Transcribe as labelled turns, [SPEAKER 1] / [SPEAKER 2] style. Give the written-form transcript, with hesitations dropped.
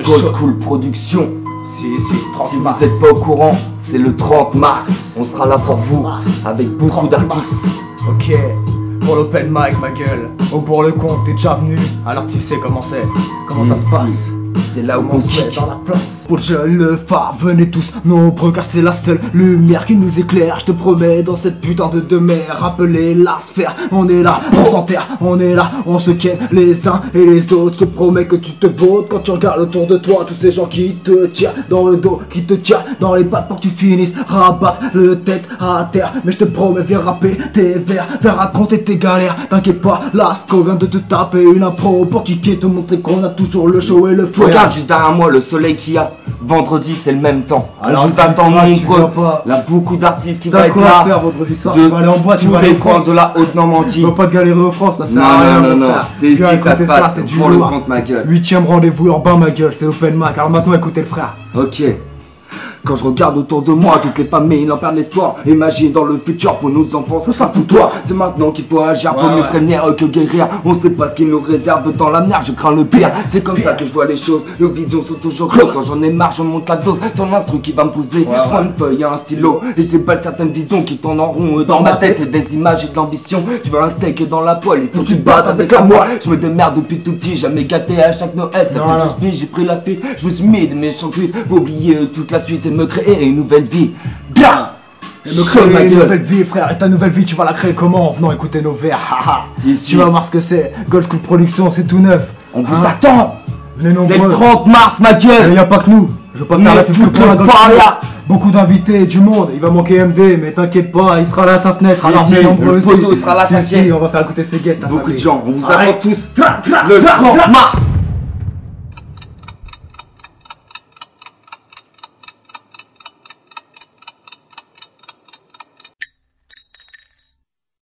[SPEAKER 1] Gold School Production.
[SPEAKER 2] Si, 30
[SPEAKER 1] Si
[SPEAKER 2] mars.
[SPEAKER 1] vous n'êtes pas au courant, c'est le 30 mars. On sera là pour vous, avec beaucoup
[SPEAKER 2] 30
[SPEAKER 1] d'artistes.
[SPEAKER 2] mars. Ok, pour l'open mic ma gueule. Ou pour le compte, t'es déjà venu. Alors tu sais comment c'est. Comment ça se passe.
[SPEAKER 1] C'est là où
[SPEAKER 2] Comment
[SPEAKER 1] on
[SPEAKER 2] on se met
[SPEAKER 1] kick.
[SPEAKER 2] dans la place.
[SPEAKER 3] Pour le phare, venez tous nombreux car c'est la seule lumière qui nous éclaire. Je te promets dans cette putain de demeure, rappelez la sphère. On est là, on s'enterre, on est là, on se ken les uns et les autres. Je te promets que tu te votes quand tu regardes autour de toi. Tous ces gens qui te tirent dans le dos, qui te tirent dans les pattes pour que tu finisses rabattre le tête à terre. Mais je te promets, viens rapper tes vers, viens raconter tes galères. T'inquiète pas, Lasco vient de te taper une intro pour kicker, te montrer qu'on a toujours le show et le feu.
[SPEAKER 1] Regarde juste derrière moi le soleil qu'il y a. Vendredi c'est le même temps.
[SPEAKER 2] Alors,
[SPEAKER 1] On vous
[SPEAKER 2] tu
[SPEAKER 1] attend
[SPEAKER 2] vas, tu
[SPEAKER 1] nombreux.
[SPEAKER 2] vas pas.
[SPEAKER 1] Il y a beaucoup d'artistes qui vont
[SPEAKER 3] T'as
[SPEAKER 1] être
[SPEAKER 3] quoi à faire
[SPEAKER 1] là.
[SPEAKER 3] vendredi soir?
[SPEAKER 1] De
[SPEAKER 3] Tu vas aller en boîte, tu
[SPEAKER 1] tous
[SPEAKER 3] vas aller
[SPEAKER 1] les
[SPEAKER 3] en
[SPEAKER 1] coins
[SPEAKER 3] France.
[SPEAKER 1] de la Haute-Normandie.
[SPEAKER 3] Tu vas pas te galérer en France, ça sert
[SPEAKER 1] Non,
[SPEAKER 3] à rien.
[SPEAKER 1] non,
[SPEAKER 3] mon
[SPEAKER 1] non,
[SPEAKER 3] frère.
[SPEAKER 1] c'est ici
[SPEAKER 3] Viens
[SPEAKER 1] que ça se
[SPEAKER 3] écouter
[SPEAKER 1] passe.
[SPEAKER 3] c'est du
[SPEAKER 1] Pour le
[SPEAKER 3] lourd.
[SPEAKER 1] compte ma gueule.
[SPEAKER 3] 8ème rendez-vous urbain, ma gueule, c'est l'open mic. Alors maintenant écoutez le frère.
[SPEAKER 1] Ok. Quand je regarde autour de moi, toutes les familles en perdent l'espoir. Imagine dans le futur pour nos enfants, ça fout toi. C'est maintenant qu'il faut agir, faut
[SPEAKER 2] Ouais,
[SPEAKER 1] mieux
[SPEAKER 2] ouais.
[SPEAKER 1] prévenir que guérir. On sait pas ce qu'ils nous réservent dans l'avenir, je crains le pire. C'est comme ça que je vois les choses, nos visions sont toujours closes. Quand j'en ai marre, je monte la dose sur l'instru qui va me poser.
[SPEAKER 2] Ouais,
[SPEAKER 1] Prends une feuille et un stylo, et je déballe certaines visions qui tournent en rond dans ma tête. Et des images et de l'ambition. Tu veux un steak dans la poêle, il faut que tu te battes avec la moi. Je me démerde depuis tout petit, jamais gâté à chaque Noël. Ça
[SPEAKER 3] Non,
[SPEAKER 1] fait
[SPEAKER 3] non.
[SPEAKER 1] 16 piges, j'ai pris la fuite. Je me suis mis de mes chantuites pour oublier toute la suite et me créer une nouvelle vie. Bien!
[SPEAKER 3] Et me
[SPEAKER 1] Sur ma
[SPEAKER 3] créer une
[SPEAKER 1] gueule.
[SPEAKER 3] nouvelle vie, frère. Et ta nouvelle vie, tu vas la créer comment? En venant écouter nos vers. Haha.
[SPEAKER 1] Si.
[SPEAKER 3] Tu vas voir ce que c'est. Gold School Production, c'est tout neuf.
[SPEAKER 1] On vous
[SPEAKER 3] Hein?
[SPEAKER 1] attend!
[SPEAKER 3] Venez
[SPEAKER 1] C'est le
[SPEAKER 3] nombreux.
[SPEAKER 1] 30 mars, ma
[SPEAKER 3] Et
[SPEAKER 1] gueule!
[SPEAKER 3] y a pas que nous. Je veux pas
[SPEAKER 1] Mais
[SPEAKER 3] faire la pub que
[SPEAKER 1] foutre
[SPEAKER 3] pour la
[SPEAKER 1] le
[SPEAKER 3] Gold
[SPEAKER 1] phare
[SPEAKER 3] School.
[SPEAKER 1] là.
[SPEAKER 3] Beaucoup d'invités, du monde. Il va manquer MD, mais t'inquiète pas, il sera là à sa fenêtre. Alors
[SPEAKER 1] si,
[SPEAKER 3] venez nombreux
[SPEAKER 1] le
[SPEAKER 3] aussi.
[SPEAKER 1] poteau sera là,
[SPEAKER 3] Si,
[SPEAKER 1] t'inquiète.
[SPEAKER 3] si, on va faire écouter ses guests. ta
[SPEAKER 1] Beaucoup de
[SPEAKER 3] famille.
[SPEAKER 1] gens, on vous
[SPEAKER 3] Arrête.
[SPEAKER 1] attend tous le 30 mars!